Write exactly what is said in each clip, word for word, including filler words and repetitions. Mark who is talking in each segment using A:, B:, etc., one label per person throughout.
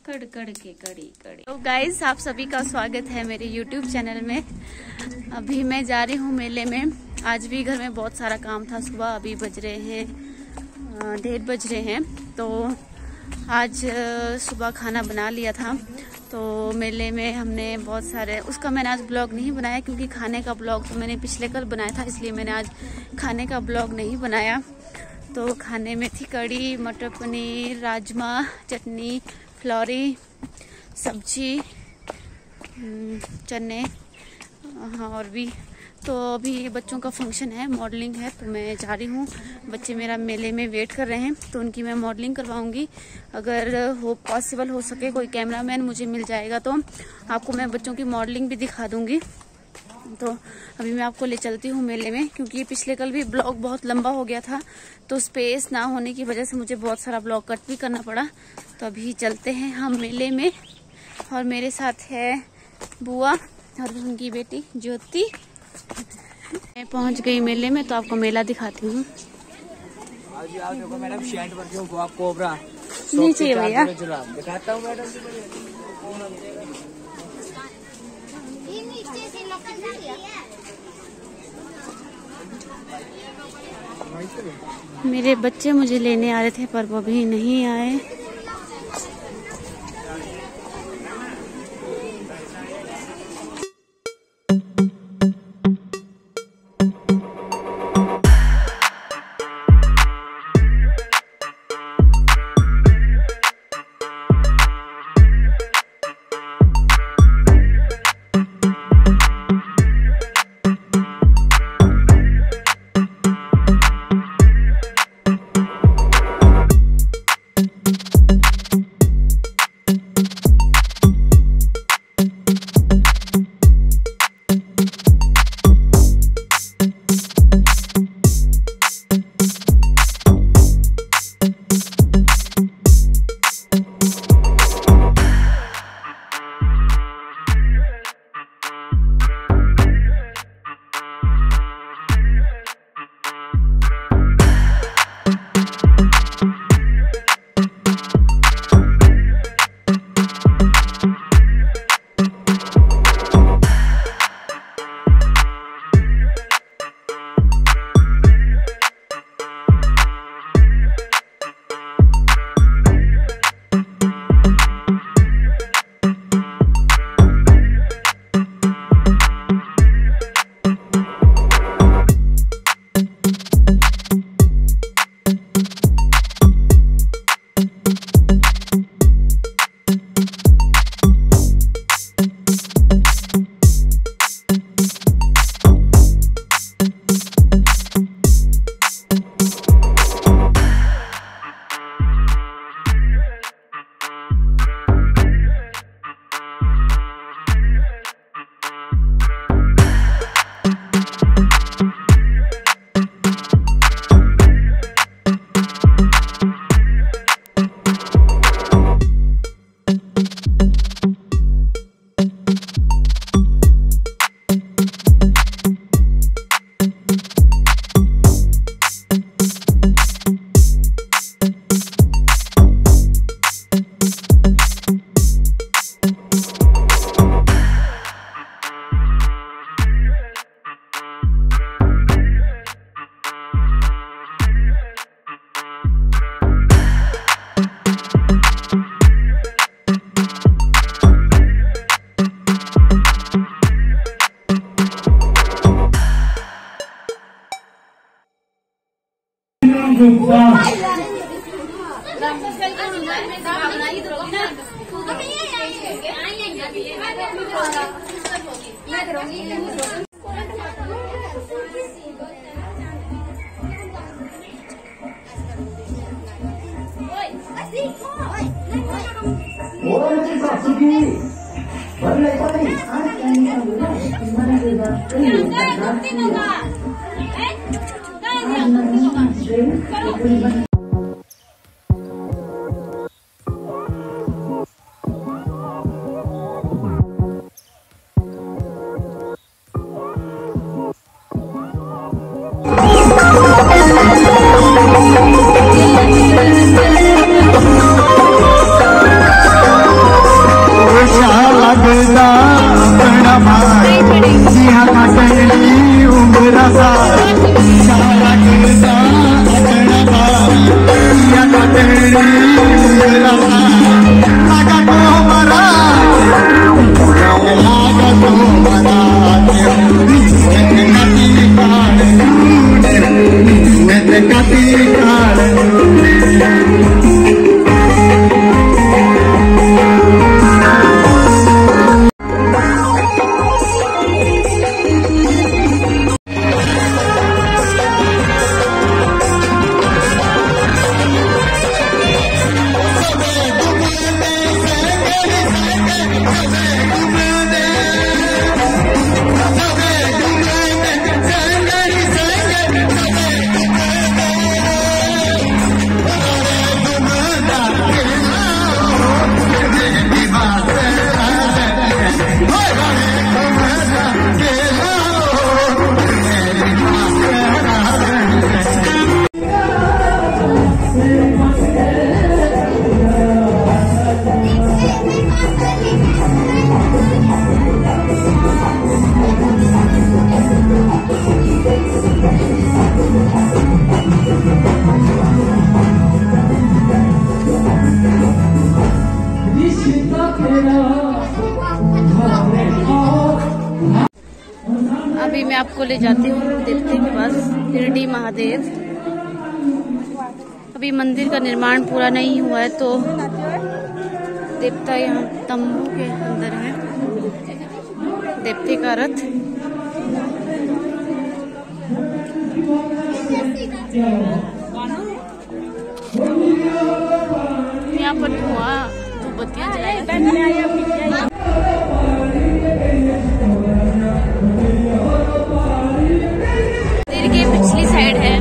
A: कड़ कड़ के कड़ी कड़ी। तो गाइस, आप सभी का स्वागत है मेरे यूट्यूब चैनल में। अभी मैं जा रही हूँ मेले में। आज भी घर में बहुत सारा काम था सुबह। अभी बज रहे हैं डेढ़ बज रहे हैं। तो आज सुबह खाना बना लिया था। तो मेले में हमने बहुत सारे, उसका मैंने आज ब्लॉग नहीं बनाया क्योंकि खाने का ब्लॉग तो मैंने पिछले कल बनाया था, इसलिए मैंने आज खाने का ब्लॉग नहीं बनाया। तो खाने में थी कड़ी, मटर पनीर, राजमा, चटनी, फ्लॉरी, सब्जी, चने, हाँ और भी। तो अभी बच्चों का फंक्शन है, मॉडलिंग है, तो मैं जा रही हूँ। बच्चे मेरा मेले में वेट कर रहे हैं, तो उनकी मैं मॉडलिंग करवाऊंगी। अगर हो पॉसिबल हो सके, कोई कैमरामैन मुझे मिल जाएगा तो आपको मैं बच्चों की मॉडलिंग भी दिखा दूंगी। तो अभी मैं आपको ले चलती हूँ मेले में, क्योंकि पिछले कल भी ब्लॉग बहुत लंबा हो गया था, तो स्पेस ना होने की वजह से मुझे बहुत सारा ब्लॉग कट भी करना पड़ा। तो अभी चलते हैं हम मेले में, और मेरे साथ है बुआ और उनकी बेटी ज्योति। मैं पहुंच गई मेले में, तो आपको मेला दिखाती हूँ। नहीं चाहिए भैया,
B: दिखाता हूँ मैडम।
A: मेरे बच्चे मुझे लेने आ रहे थे पर वो अभी नहीं आए। अभी मैं आपको ले जाती हूँ देवते के पास, शिरडी महादेव। अभी मंदिर का निर्माण पूरा नहीं हुआ है, तो देवता यहाँ तंबू के अंदर है। देवते का रथ यहाँ पर धुआं धूपबत्तियां जलाई। मंदिर के पिछली साइड है।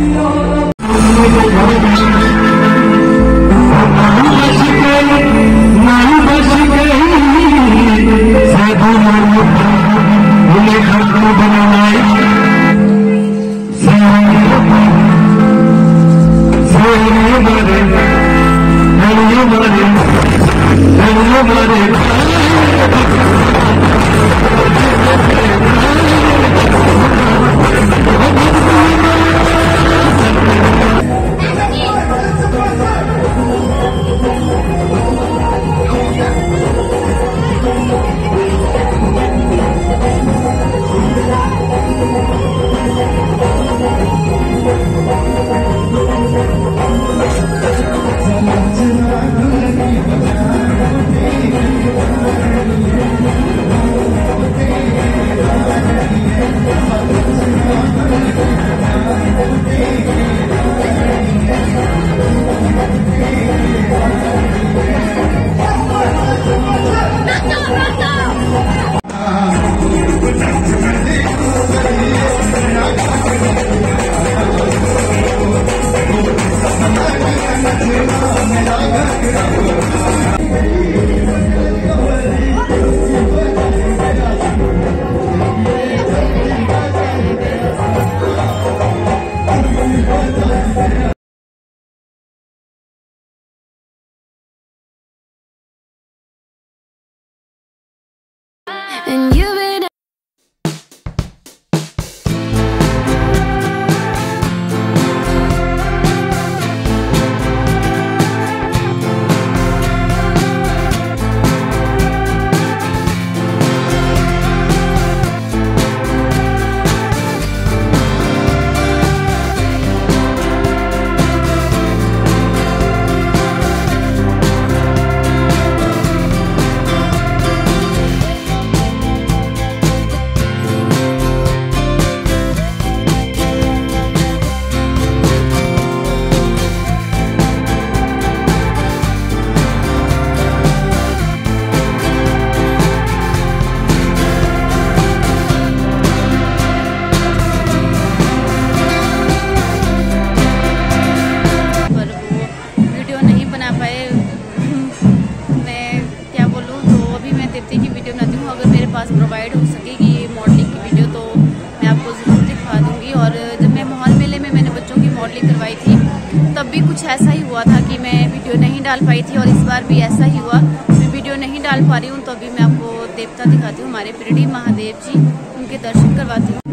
A: And you've been प्रोवाइड हो सकेगी ये मॉडलिंग की वीडियो, तो मैं आपको ज़रूर दिखा दूंगी। और जब मैं माहौल मेले में मैंने बच्चों की मॉडलिंग करवाई थी, तब भी कुछ ऐसा ही हुआ था कि मैं वीडियो नहीं डाल पाई थी, और इस बार भी ऐसा ही हुआ, मैं वीडियो नहीं डाल पा रही हूँ। तो अभी मैं आपको देवता दिखाती हूँ, हमारे शिरडी महादेव जी, उनके दर्शन करवाती हूँ।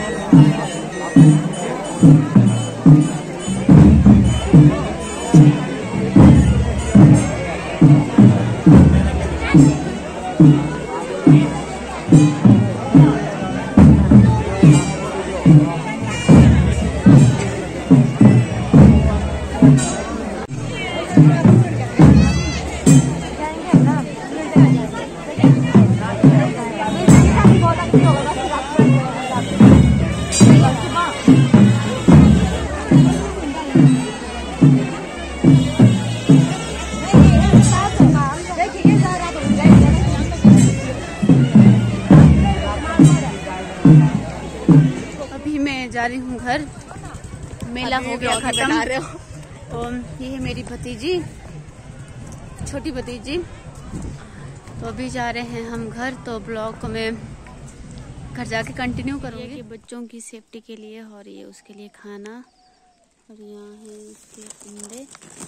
A: जा रही हूँ घर, मेला हो गया खत्म। तो ये है मेरी भतीजी, छोटी भतीजी। तो अभी जा रहे हैं हम घर, तो ब्लॉग को मैं घर जाके कंटिन्यू करूँगी। बच्चों की सेफ्टी के लिए, और ये उसके लिए खाना, और यहाँ है इसके अंडे।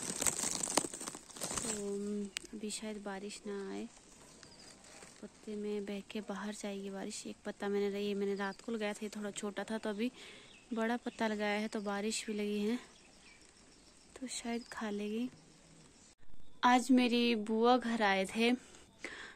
A: तो अभी शायद बारिश ना आए, पत्ते में बह के बाहर जाएगी बारिश। एक पत्ता मैंने रही मैंने रात को लगाया था, थोड़ा छोटा था, तो अभी बड़ा पत्ता लगाया है, तो बारिश भी लगी है, तो शायद खा लेगी। आज मेरी बुआ घर आए थे,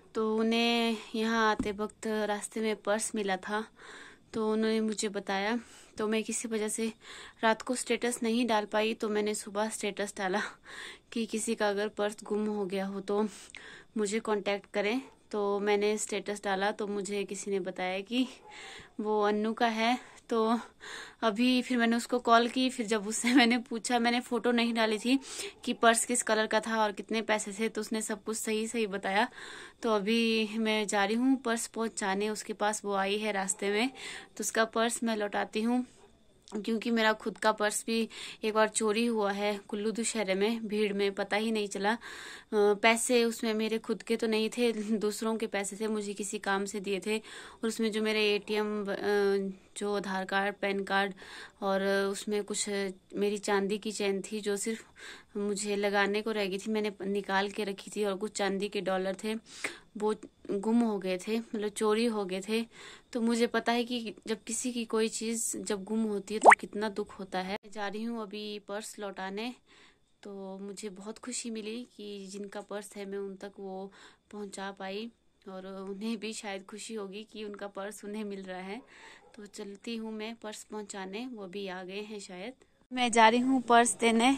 A: तो उन्हें यहाँ आते वक्त रास्ते में पर्स मिला था, तो उन्होंने मुझे बताया। तो मैं किसी वजह से रात को स्टेटस नहीं डाल पाई, तो मैंने सुबह स्टेटस डाला कि किसी का अगर पर्स गुम हो गया हो तो मुझे कांटेक्ट करें। तो मैंने स्टेटस डाला तो मुझे किसी ने बताया कि वो अन्नू का है। तो अभी फिर मैंने उसको कॉल की, फिर जब उससे मैंने पूछा, मैंने फोटो नहीं डाली थी कि पर्स किस कलर का था और कितने पैसे थे, तो उसने सब कुछ सही सही बताया। तो अभी मैं जा रही हूँ पर्स पहुंचाने उसके पास, वो आई है रास्ते में, तो उसका पर्स मैं लौटाती हूँ। क्योंकि मेरा खुद का पर्स भी एक बार चोरी हुआ है कुल्लू दुशहरे में, भीड़ में, पता ही नहीं चला। पैसे उसमें मेरे खुद के तो नहीं थे, दूसरों के पैसे थे, मुझे किसी काम से दिए थे। और उसमें जो मेरे एटीएम, जो आधार कार्ड, पैन कार्ड, और उसमें कुछ मेरी चांदी की चेन थी जो सिर्फ मुझे लगाने को रह गई थी, मैंने निकाल के रखी थी, और कुछ चांदी के डॉलर थे, वो गुम हो गए थे, मतलब चोरी हो गए थे। तो मुझे पता है कि जब किसी की कोई चीज जब गुम होती है तो कितना दुख होता है। जा रही हूँ अभी पर्स लौटाने। तो मुझे बहुत खुशी मिली कि जिनका पर्स है मैं उन तक वो पहुंचा पाई, और उन्हें भी शायद खुशी होगी कि उनका पर्स उन्हें मिल रहा है। तो चलती हूँ मैं पर्स पहुंचाने, वो भी आ गए हैं शायद। मैं जा रही हूँ पर्स देने।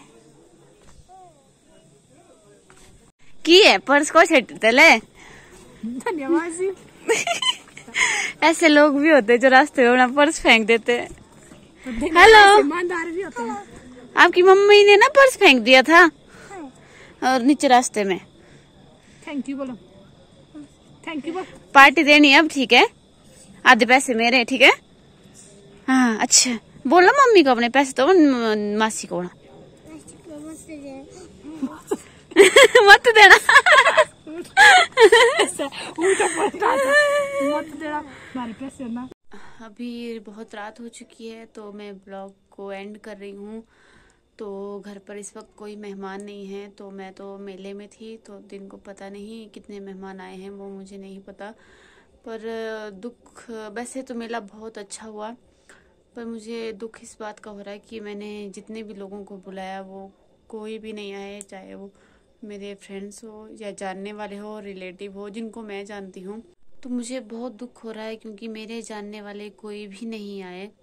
A: की है पर्स को छेटते ले।
B: धन्यवाद जी।
A: ऐसे लोग भी होते जो रास्ते में अपना पर्स फेंक देते।
B: हेलो, ईमानदार भी होते हैं।
A: आपकी मम्मी ने ना पर्स फेंक दिया था और नीचे रास्ते में।
B: थैंक यू बोलो, थैंक यू बोलो।
A: पार्टी देनी अब, ठीक है? आधे पैसे मेरे, ठीक है? हाँ अच्छा, बोलो मम्मी को अपने पैसे तो मासी को मत देना।
B: मत देना हमारे पैसे ना।
A: अभी बहुत रात हो चुकी है तो मैं ब्लॉग को एंड कर रही हूँ। तो घर पर इस वक्त कोई मेहमान नहीं है, तो मैं तो मेले में थी, तो दिन को पता नहीं कितने मेहमान आए हैं, वो मुझे नहीं पता। पर दुख, वैसे तो मेला बहुत अच्छा हुआ, पर मुझे दुख इस बात का हो रहा है कि मैंने जितने भी लोगों को बुलाया वो कोई भी नहीं आए, चाहे वो मेरे फ्रेंड्स हो या जानने वाले हो, रिलेटिव हो, जिनको मैं जानती हूँ। तो मुझे बहुत दुख हो रहा है क्योंकि मेरे जानने वाले कोई भी नहीं आए।